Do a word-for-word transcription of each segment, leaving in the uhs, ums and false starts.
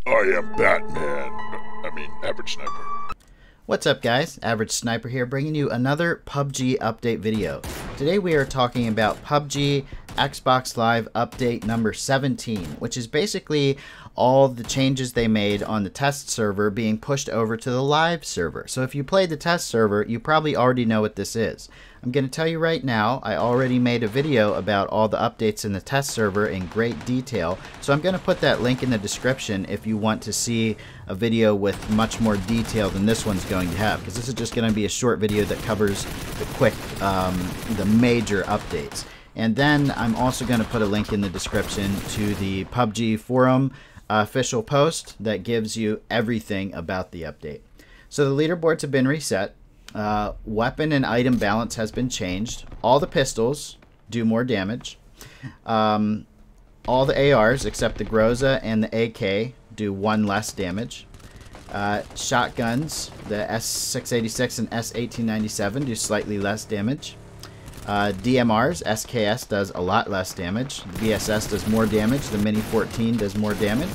I am Batman. I mean, Average Sniper. What's up, guys? Average Sniper here, bringing you another P U B G update video. Today we are talking about P U B G Xbox Live update number seventeen, which is basically all the changes they made on the test server being pushed over to the live server. So if you played the test server, you probably already know what this is. I'm going to tell you right now, I already made a video about all the updates in the test server in great detail, so I'm going to put that link in the description if you want to see a video with much more detail than this one's going to have, because this is just going to be a short video that covers the quick, um, the major updates. And then I'm also going to put a link in the description to the P U B G forum uh, official post that gives you everything about the update. So the leaderboards have been reset. Uh, weapon and item balance has been changed. All the pistols do more damage. Um, all the A Rs except the Groza and the A K do one less damage. Uh, shotguns, the S six eighty-six and S eighteen ninety-seven do slightly less damage. Uh, D M Rs, S K S does a lot less damage. The V S S does more damage. The Mini fourteen does more damage.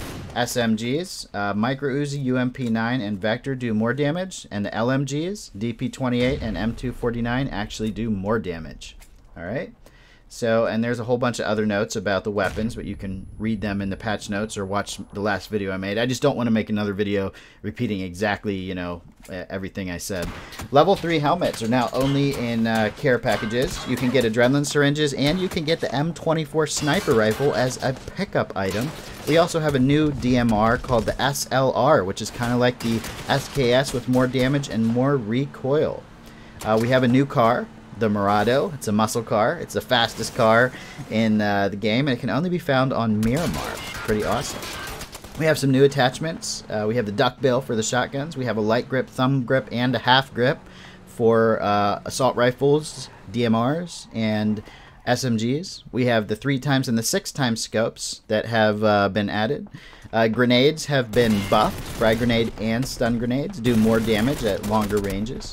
S M Gs, uh, Micro Uzi, U M P nine, and Vector do more damage, and the L M Gs, D P twenty-eight and M two forty-nine actually do more damage. Alright, so, and there's a whole bunch of other notes about the weapons, but you can read them in the patch notes or watch the last video I made. I just don't want to make another video repeating exactly, you know, everything I said. Level three helmets are now only in uh, care packages. You can get adrenaline syringes, and you can get the M twenty-four sniper rifle as a pickup item. We also have a new D M R called the S L R, which is kind of like the S K S with more damage and more recoil. Uh, we have a new car, the Murado. It's a muscle car. It's the fastest car in uh, the game, and it can only be found on Miramar. Pretty awesome. We have some new attachments. Uh, we have the duckbill for the shotguns. We have a light grip, thumb grip, and a half grip for uh, assault rifles, D M Rs, and S M Gs. We have the three times and the six times scopes that have uh, been added. Uh, grenades have been buffed. Frag grenade and stun grenades do more damage at longer ranges.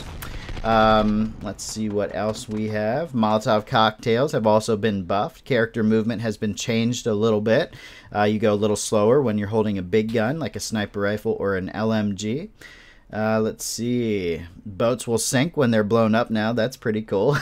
Um, let's see what else we have. Molotov cocktails have also been buffed. Character movement has been changed a little bit. Uh, you go a little slower when you're holding a big gun like a sniper rifle or an L M G. Uh, let's see. Boats will sink when they're blown up now. That's pretty cool.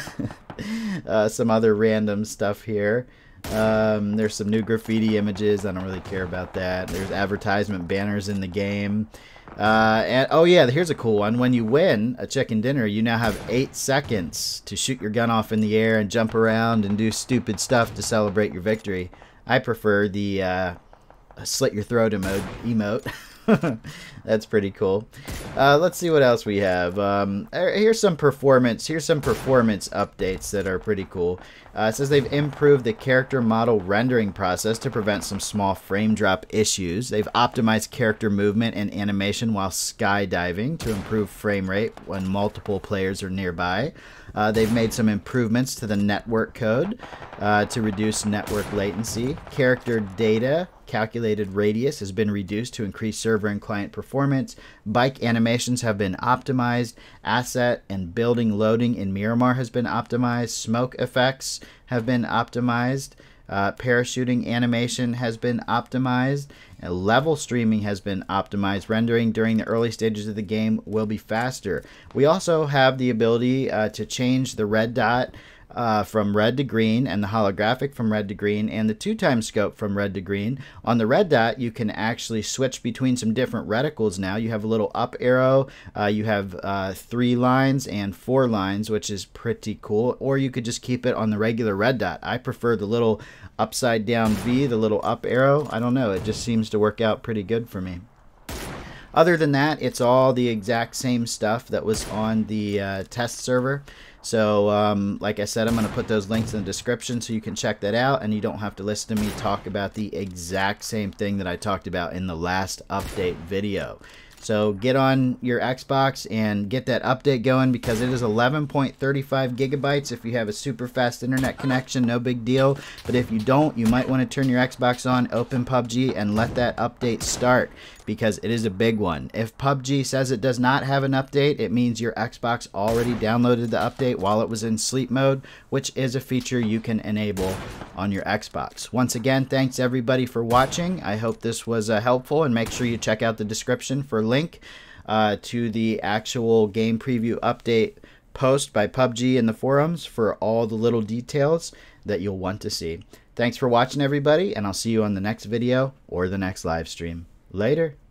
uh, some other random stuff here. Um, there's some new graffiti images. I don't really care about that. There's advertisement banners in the game. Uh, and oh yeah, here's a cool one. When you win a chicken dinner, you now have eight seconds to shoot your gun off in the air and jump around and do stupid stuff to celebrate your victory. I prefer the uh, slit your throat emote. emote. That's pretty cool. Uh, let's see what else we have. Um, here's some performance. Here's some performance updates that are pretty cool. Uh, it says they've improved the character model rendering process to prevent some small frame drop issues. They've optimized character movement and animation while skydiving to improve frame rate when multiple players are nearby. Uh, they've made some improvements to the network code uh, to reduce network latency. Character data calculated radius has been reduced to increase server and client performance. Bike animations have been optimized. Asset and building loading in Miramar has been optimized. Smoke effects have been optimized. Uh, parachuting animation has been optimized. And level streaming has been optimized. Rendering during the early stages of the game will be faster. We also have the ability uh, to change the red dot Uh, from red to green, and the holographic from red to green, and the two times scope from red to green. On the red dot, you can actually switch between some different reticles now. You have a little up arrow, uh, you have uh, three lines and four lines, which is pretty cool. Or you could just keep it on the regular red dot. I prefer the little upside down V, the little up arrow. I don't know, it just seems to work out pretty good for me. Other than that, it's all the exact same stuff that was on the uh, test server. So, um, like I said, I'm going to put those links in the description so you can check that out, and you don't have to listen to me talk about the exact same thing that I talked about in the last update video. So get on your Xbox and get that update going, because it is eleven point three five gigabytes. If you have a super fast internet connection, no big deal. But if you don't, you might want to turn your Xbox on, open P U B G, and let that update start, because it is a big one. If P U B G says it does not have an update, it means your Xbox already downloaded the update while it was in sleep mode, which is a feature you can enable on your Xbox. Once again, thanks everybody for watching. I hope this was uh, helpful, and make sure you check out the description for link uh, to the actual game preview update post by P U B G in the forums for all the little details that you'll want to see. Thanks for watching everybody, and I'll see you on the next video or the next live stream. Later.